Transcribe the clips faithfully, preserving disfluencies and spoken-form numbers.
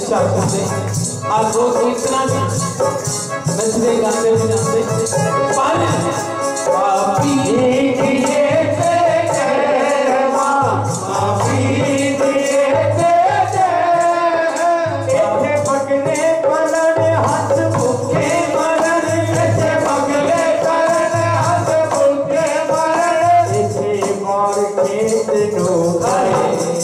प्रतिष्ठा करते आज लोग इतना नचते गाते बजाते पानी पापी दिए ते कहवा पापी दिए ते इथे पकड़े मरण हाथ भूखे मरण इथे पकड़े मरण हाथ भूखे मरण इथे मार खेत नो करे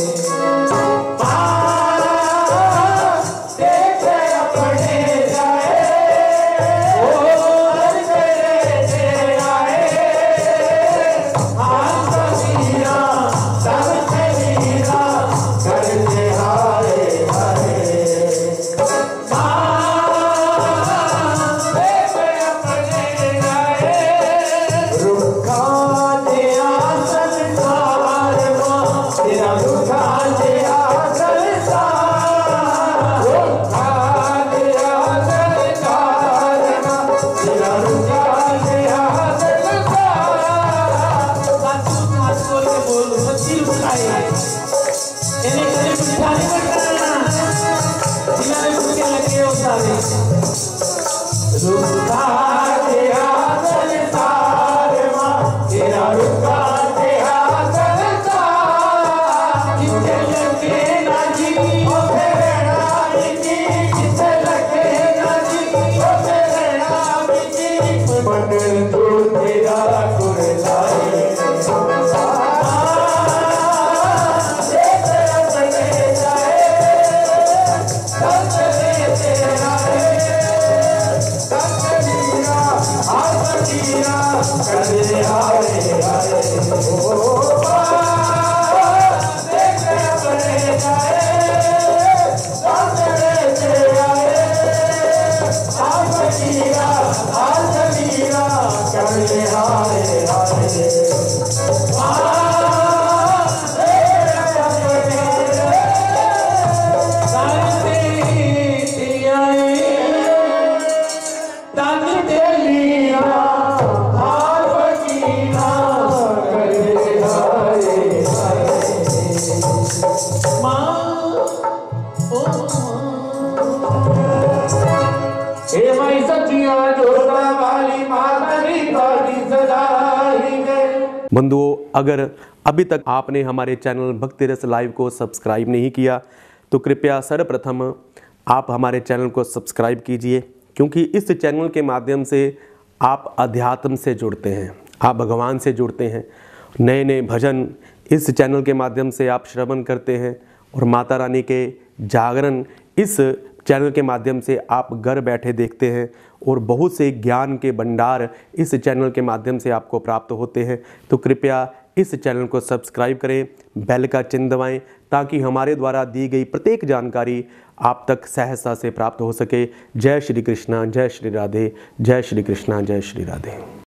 बंधुओं, अगर अभी तक आपने हमारे चैनल भक्ति रस लाइव को सब्सक्राइब नहीं किया तो कृपया सर्वप्रथम आप हमारे चैनल को सब्सक्राइब कीजिए, क्योंकि इस चैनल के माध्यम से आप अध्यात्म से जुड़ते हैं, आप भगवान से जुड़ते हैं। नए नए भजन इस चैनल के माध्यम से आप श्रवण करते हैं और माता रानी के जागरण इस चैनल के माध्यम से आप घर बैठे देखते हैं और बहुत से ज्ञान के भंडार इस चैनल के माध्यम से आपको प्राप्त होते हैं। तो कृपया इस चैनल को सब्सक्राइब करें, बेल का चिन्ह दबाएं, ताकि हमारे द्वारा दी गई प्रत्येक जानकारी आप तक सहजता से प्राप्त हो सके। जय श्री कृष्णा, जय श्री राधे, जय श्री कृष्णा, जय श्री राधे।